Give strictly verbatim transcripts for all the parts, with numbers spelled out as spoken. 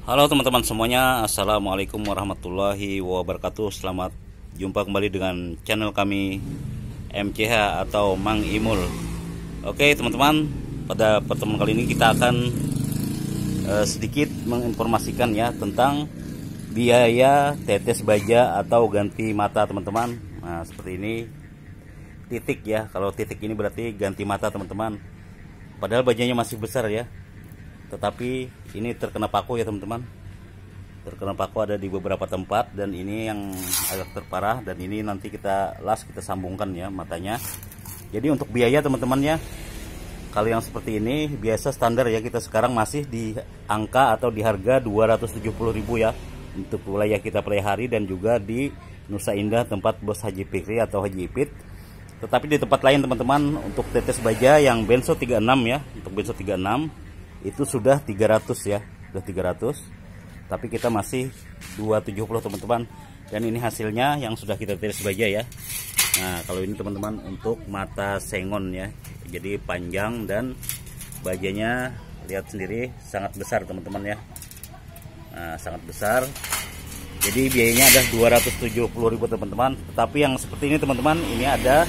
Halo teman-teman semuanya, assalamualaikum warahmatullahi wabarakatuh. Selamat jumpa kembali dengan channel kami M C H atau Mang Imul. Oke teman-teman, pada pertemuan kali ini kita akan eh, sedikit menginformasikan ya tentang biaya tetes baja atau ganti mata teman-teman. Nah seperti ini titik ya, kalau titik ini berarti ganti mata teman-teman. Padahal bajanya masih besar ya, tetapi ini terkena paku ya teman-teman. Terkena paku ada di beberapa tempat, dan ini yang agak terparah, dan ini nanti kita las, kita sambungkan ya matanya. Jadi untuk biaya teman-teman ya, kalau yang seperti ini biasa standar ya, kita sekarang masih di angka atau di harga dua ratus tujuh puluh ribu ya untuk wilayah kita Playhari dan juga di Nusa Indah tempat Bos Haji Fikri atau Haji Ipit. Tetapi di tempat lain teman-teman, untuk tetes baja yang benso tiga puluh enam ya, untuk benso tiga puluh enam itu sudah tiga ratus ya, sudah tiga ratus, tapi kita masih dua ratus tujuh puluh teman-teman. Dan ini hasilnya yang sudah kita tetes baja ya. Nah kalau ini teman-teman untuk mata sengon ya, jadi panjang dan bajanya lihat sendiri sangat besar teman-teman ya. Nah sangat besar, jadi biayanya ada dua ratus tujuh puluh ribu teman-teman. Tetapi yang seperti ini teman-teman, ini ada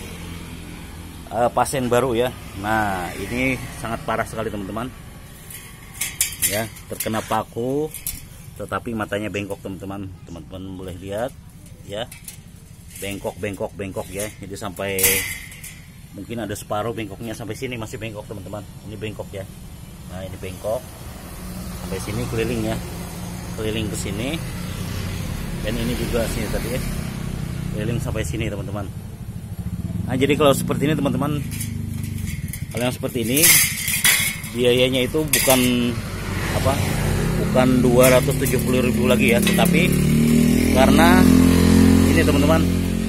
uh, pasien baru ya. Nah ini sangat parah sekali teman-teman ya, terkena paku tetapi matanya bengkok teman-teman. Teman-teman boleh lihat ya, bengkok bengkok bengkok ya, jadi sampai mungkin ada separuh bengkoknya, sampai sini masih bengkok teman-teman. Ini bengkok ya, nah ini bengkok sampai sini, keliling ya, keliling ke sini, dan ini juga sini tadi ya, keliling sampai sini teman-teman. Nah jadi kalau seperti ini teman-teman, kalau yang seperti ini biayanya itu bukan apa, bukan dua ratus tujuh puluh ribu lagi ya, tetapi karena ini teman-teman,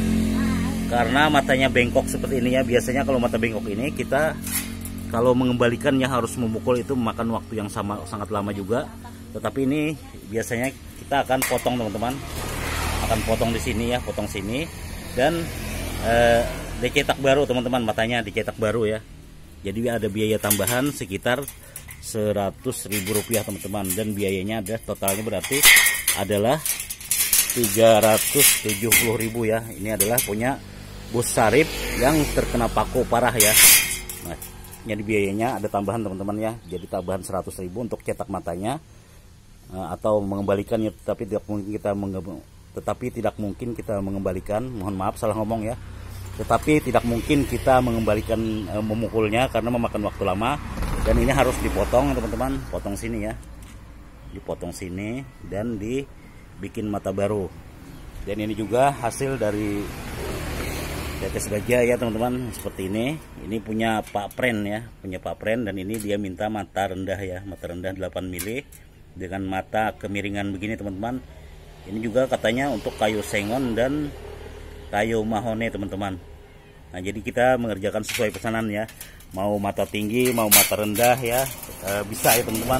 karena matanya bengkok seperti ini ya. Biasanya kalau mata bengkok ini kita kalau mengembalikannya harus memukul, itu memakan waktu yang sama sangat lama juga. Tetapi ini biasanya kita akan potong teman-teman, akan potong di sini ya, potong sini, dan eh, dicetak baru teman-teman, matanya dicetak baru ya. Jadi ada biaya tambahan sekitar seratus ribu rupiah teman-teman, dan biayanya ada totalnya berarti adalah tiga ratus tujuh puluh ribu ya. Ini adalah punya Bos Sarip yang terkena paku parah ya. Nah, jadi biayanya ada tambahan teman-teman ya, jadi tambahan seratus ribu untuk cetak matanya atau mengembalikannya, tetapi tidak mungkin kita tetapi tidak mungkin kita mengembalikan, mohon maaf salah ngomong ya. Tetapi tidak mungkin kita mengembalikan e, memukulnya karena memakan waktu lama, dan ini harus dipotong teman-teman, potong sini ya, dipotong sini dan dibikin mata baru. Dan ini juga hasil dari tetes baja ya teman-teman, seperti ini. Ini punya Pak Pren ya, punya Pak Pren, dan ini dia minta mata rendah ya, mata rendah delapan mili dengan mata kemiringan begini teman-teman. Ini juga katanya untuk kayu sengon dan kayu mahone teman-teman. Nah jadi kita mengerjakan sesuai pesanan ya, mau mata tinggi mau mata rendah ya, e, bisa ya teman-teman.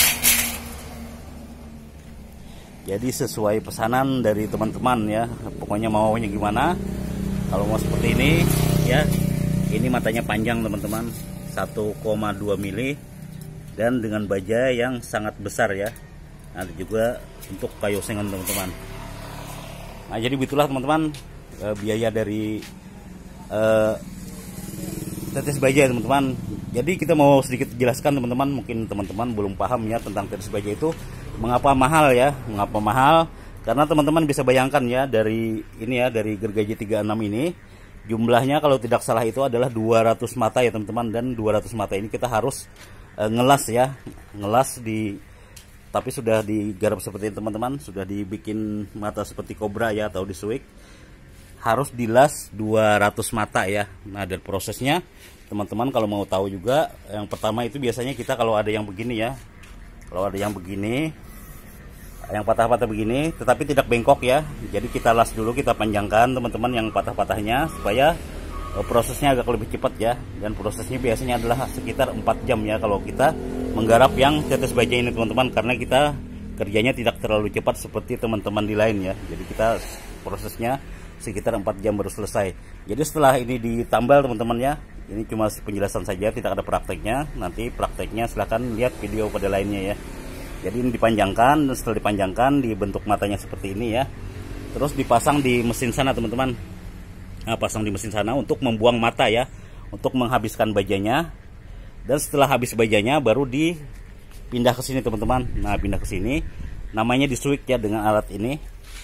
Jadi sesuai pesanan dari teman-teman ya, pokoknya maunya gimana. Kalau mau seperti ini ya, ini matanya panjang teman-teman, satu koma dua mili dan dengan baja yang sangat besar ya. Nanti juga untuk kayu sengon teman-teman. Nah jadi begitulah teman-teman Uh, biaya dari uh, tetes baja teman-teman. Jadi kita mau sedikit jelaskan teman-teman, mungkin teman-teman belum paham ya tentang tetes baja itu mengapa mahal ya, mengapa mahal. Karena teman-teman bisa bayangkan ya, dari ini ya, dari gergaji tiga puluh enam ini jumlahnya kalau tidak salah itu adalah dua ratus mata ya teman-teman, dan dua ratus mata ini kita harus uh, ngelas ya, ngelas di, tapi sudah digarap seperti ini teman-teman, sudah dibikin mata seperti kobra ya atau disuik, harus dilas dua ratus mata ya. Nah dan prosesnya teman-teman kalau mau tahu juga, yang pertama itu biasanya kita kalau ada yang begini ya, kalau ada yang begini, yang patah-patah begini tetapi tidak bengkok ya, jadi kita las dulu, kita panjangkan teman-teman yang patah-patahnya supaya prosesnya agak lebih cepat ya. Dan prosesnya biasanya adalah sekitar empat jam ya kalau kita menggarap yang tetes baja ini teman-teman, karena kita kerjanya tidak terlalu cepat seperti teman-teman di lain ya. Jadi kita prosesnya sekitar empat jam baru selesai. Jadi setelah ini ditambal teman-teman ya, ini cuma penjelasan saja, tidak ada prakteknya. Nanti prakteknya silahkan lihat video pada lainnya ya. Jadi ini dipanjangkan, dan setelah dipanjangkan dibentuk matanya seperti ini ya. Terus dipasang di mesin sana teman-teman. Nah, pasang di mesin sana untuk membuang mata ya, untuk menghabiskan bajanya. Dan setelah habis bajanya baru dipindah ke sini teman-teman. Nah, pindah ke sini, namanya disuik ya dengan alat ini.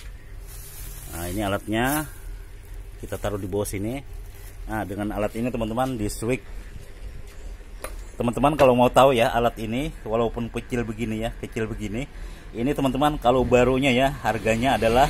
Nah, ini alatnya kita taruh di bawah sini. Nah, dengan alat ini teman-teman disuik. Teman-teman kalau mau tahu ya, alat ini walaupun kecil begini ya, kecil begini, ini teman-teman kalau barunya ya harganya adalah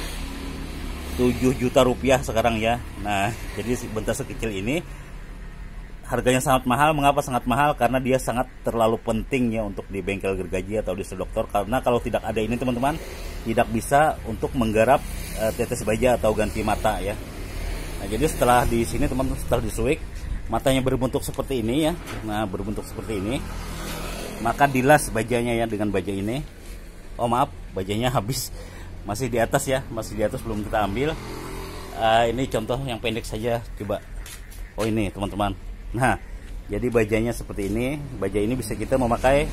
tujuh juta rupiah sekarang ya. Nah, jadi bentar sekecil ini harganya sangat mahal. Mengapa sangat mahal? Karena dia sangat terlalu penting ya untuk di bengkel gergaji atau di sedokter. Karena kalau tidak ada ini teman-teman, tidak bisa untuk menggarap uh, tetes baja atau ganti mata ya. Nah, jadi setelah di sini teman-teman, setelah disuik, matanya berbentuk seperti ini ya. Nah, berbentuk seperti ini, maka dilas bajanya ya dengan baja ini. Oh maaf, bajanya habis, masih di atas ya, masih di atas, belum kita ambil. Uh, ini contoh yang pendek saja, coba. Oh ini teman-teman. Nah, jadi bajanya seperti ini. Baja ini bisa kita memakai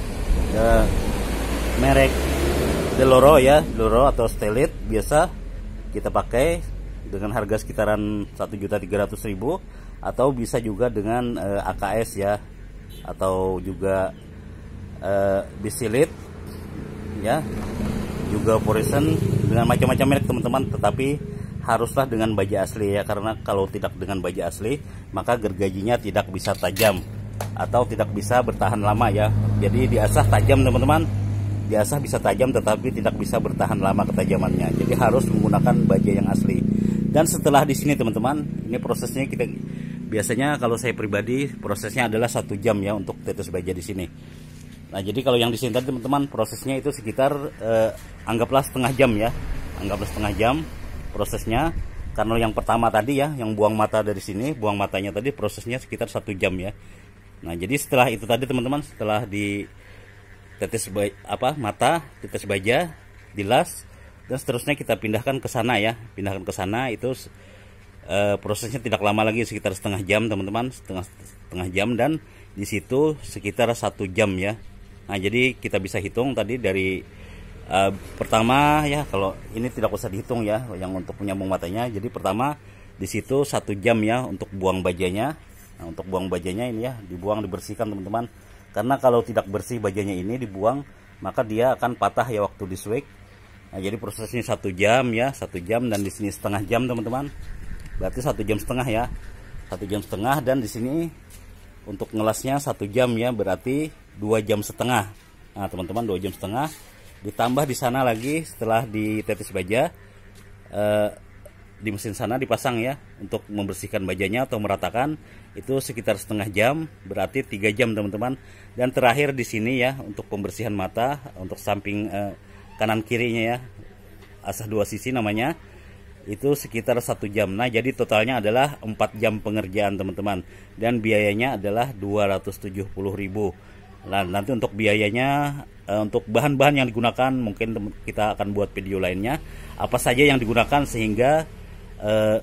uh, merek Deloro ya, Deloro atau Stelit biasa kita pakai dengan harga sekitaran satu juta tiga ratus ribu. Atau bisa juga dengan uh, A K S ya, atau juga uh, Bisilit ya, juga Porisen, dengan macam-macam merek teman-teman. Tetapi haruslah dengan baja asli ya, karena kalau tidak dengan baja asli maka gergajinya tidak bisa tajam atau tidak bisa bertahan lama ya. Jadi diasah tajam teman-teman, diasah bisa tajam tetapi tidak bisa bertahan lama ketajamannya. Jadi harus menggunakan baja yang asli. Dan setelah di sini teman-teman, ini prosesnya kita biasanya, kalau saya pribadi prosesnya adalah satu jam ya untuk tetes baja di sini. Nah, jadi kalau yang di sini tadi teman-teman, prosesnya itu sekitar eh, anggaplah setengah jam ya, anggaplah setengah jam prosesnya. Karena yang pertama tadi ya, yang buang mata dari sini, buang matanya tadi prosesnya sekitar satu jam ya. Nah, jadi setelah itu tadi teman-teman, setelah di tetes baja, apa mata, tetes baja, dilas, dan seterusnya kita pindahkan ke sana ya, pindahkan ke sana itu. Uh, prosesnya tidak lama lagi, sekitar setengah jam teman-teman, setengah setengah jam, dan di situ sekitar satu jam ya. Nah, jadi kita bisa hitung tadi dari uh, pertama ya, kalau ini tidak usah dihitung ya, yang untuk menyambung matanya. Jadi pertama di situ satu jam ya untuk buang bajanya. Nah, untuk buang bajanya ini ya, dibuang, dibersihkan teman-teman. Karena kalau tidak bersih bajanya ini dibuang, maka dia akan patah ya waktu disuik. Nah, jadi prosesnya satu jam ya, satu jam, dan di sini setengah jam teman-teman. Berarti satu jam setengah ya, satu jam setengah, dan di sini untuk ngelasnya satu jam ya, berarti dua jam setengah. Nah teman-teman, dua jam setengah, ditambah di sana lagi setelah ditetes baja eh, di mesin sana dipasang ya untuk membersihkan bajanya atau meratakan, itu sekitar setengah jam, berarti tiga jam teman-teman. Dan terakhir di sini ya untuk pembersihan mata untuk samping eh, kanan kirinya ya, asah dua sisi namanya, itu sekitar satu jam. Nah, jadi totalnya adalah empat jam pengerjaan teman-teman, dan biayanya adalah dua ratus tujuh puluh ribu. Nah, nanti untuk biayanya, e, untuk bahan-bahan yang digunakan mungkin kita akan buat video lainnya, apa saja yang digunakan sehingga e,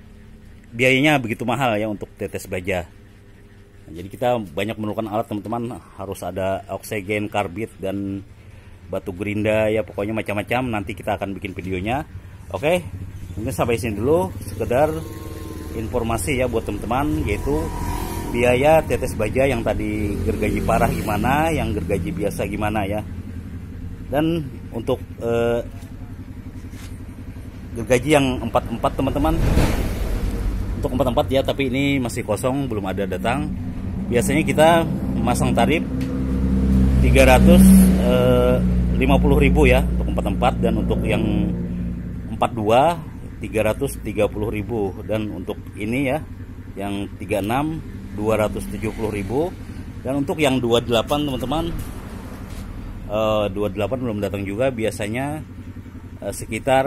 biayanya begitu mahal ya untuk tetes baja. Nah, jadi kita banyak memerlukan alat teman-teman, harus ada oksigen, karbit, dan batu gerinda ya, pokoknya macam-macam. Nanti kita akan bikin videonya. Oke, mungkin sampai sini dulu, sekedar informasi ya buat teman-teman, yaitu biaya tetes baja yang tadi gergaji parah gimana, yang gergaji biasa gimana ya. Dan untuk eh, gergaji yang empat empat teman-teman, untuk empat empat ya, tapi ini masih kosong, belum ada datang. Biasanya kita memasang tarif tiga ratus lima puluh ribu ya untuk empat empat, dan untuk yang empat dua tiga ratus tiga puluh ribu, dan untuk ini ya yang tiga enam dua ratus tujuh puluh ribu, dan untuk yang dua delapan teman-teman, uh, dua delapan belum datang juga, biasanya uh, sekitar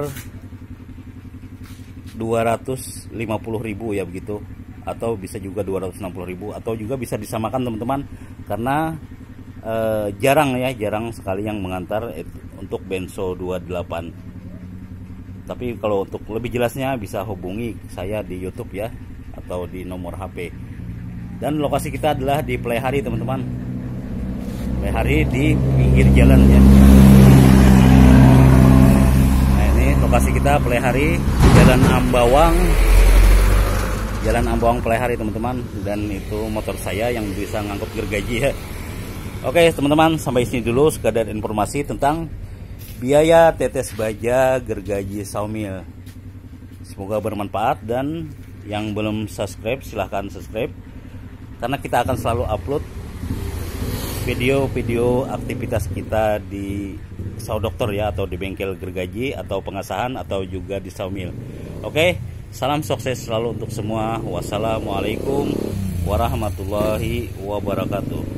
dua ratus lima puluh ribu ya begitu, atau bisa juga dua ratus enam puluh ribu, atau juga bisa disamakan teman-teman, karena uh, jarang ya, jarang sekali yang mengantar untuk Benso dua delapan. Tapi kalau untuk lebih jelasnya bisa hubungi saya di YouTube ya, atau di nomor H P. Dan lokasi kita adalah di Playhari teman-teman. hari di pinggir jalan ya. Nah ini lokasi kita hari Jalan Ambawang, Jalan Ambawang hari teman-teman. Dan itu motor saya yang bisa ngangkut gergaji ya. Oke teman-teman, sampai sini dulu sekadar informasi tentang biaya tetes baja gergaji sawmill. Semoga bermanfaat, dan yang belum subscribe silahkan subscribe, karena kita akan selalu upload video-video aktivitas kita di saw dokter ya, atau di bengkel gergaji, atau pengasahan, atau juga di sawmill. Oke, salam sukses selalu untuk semua. Wassalamualaikum warahmatullahi wabarakatuh.